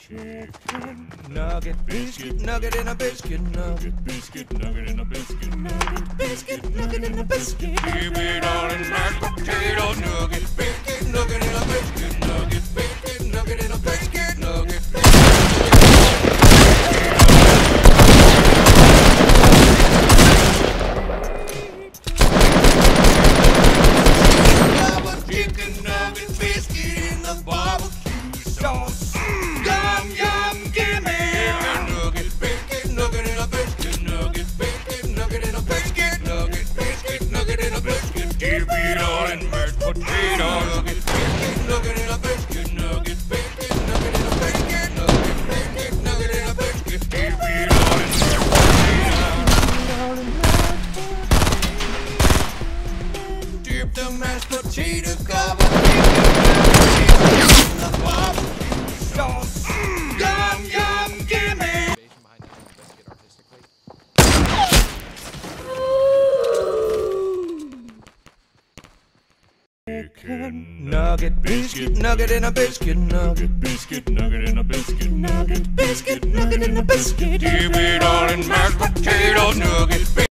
Chicken nugget, biscuit nugget in a biscuit nugget, biscuit nugget in a biscuit nugget, biscuit nugget in a biscuit. Keep it all in mashed potato nugget, biscuit nugget in a biscuit nugget, biscuit nugget in a biscuit nugget. Chicken nugget biscuit in the barbecue sauce. Yum yum, gimme a nugget, biscuit nugget in a biscuit nugget, biscuit nugget in a biscuit nugget, biscuit nugget in a biscuit. Keep it all in mashed potato nugget, biscuit nugget in a biscuit nugget, biscuit nugget in a biscuit nugget, biscuit nugget in a biscuit. Keep it all in mashed potato. Dip the mashed potato gobble in the barbecue sauce. Yum yum, gimme. Chicken nugget, biscuit nugget in a biscuit nugget, biscuit nugget in a biscuit nugget, biscuit nugget in a biscuit. Keep it all in mashed potato nugget.